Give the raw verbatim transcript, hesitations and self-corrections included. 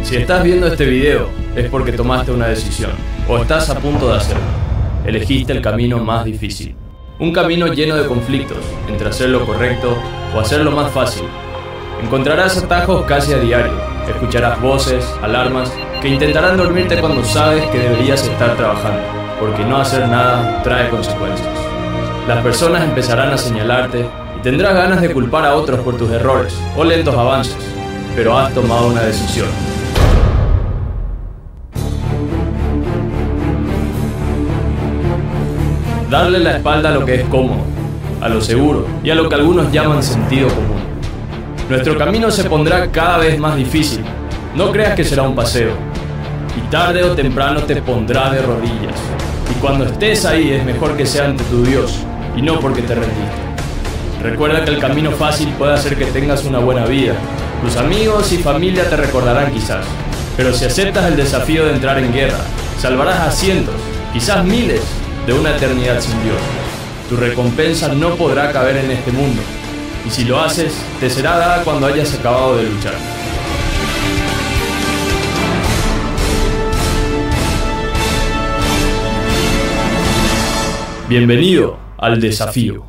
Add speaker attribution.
Speaker 1: Si estás viendo este video, es porque tomaste una decisión, o estás a punto de hacerlo. Elegiste el camino más difícil. Un camino lleno de conflictos, entre hacer lo correcto o hacer lo más fácil. Encontrarás atajos casi a diario, escucharás voces, alarmas, que intentarán dormirte cuando sabes que deberías estar trabajando, porque no hacer nada trae consecuencias. Las personas empezarán a señalarte y tendrás ganas de culpar a otros por tus errores o lentos avances, pero has tomado una decisión. Darle la espalda a lo que es cómodo, a lo seguro y a lo que algunos llaman sentido común. Nuestro camino se pondrá cada vez más difícil. No creas que será un paseo. Y tarde o temprano te pondrá de rodillas. Y cuando estés ahí es mejor que sea ante tu Dios y no porque te rendiste. Recuerda que el camino fácil puede hacer que tengas una buena vida. Tus amigos y familia te recordarán quizás. Pero si aceptas el desafío de entrar en guerra, salvarás a cientos, quizás miles, de una eternidad sin Dios. Tu recompensa no podrá caber en este mundo. Y si lo haces, te será dada cuando hayas acabado de luchar. Bienvenido al desafío.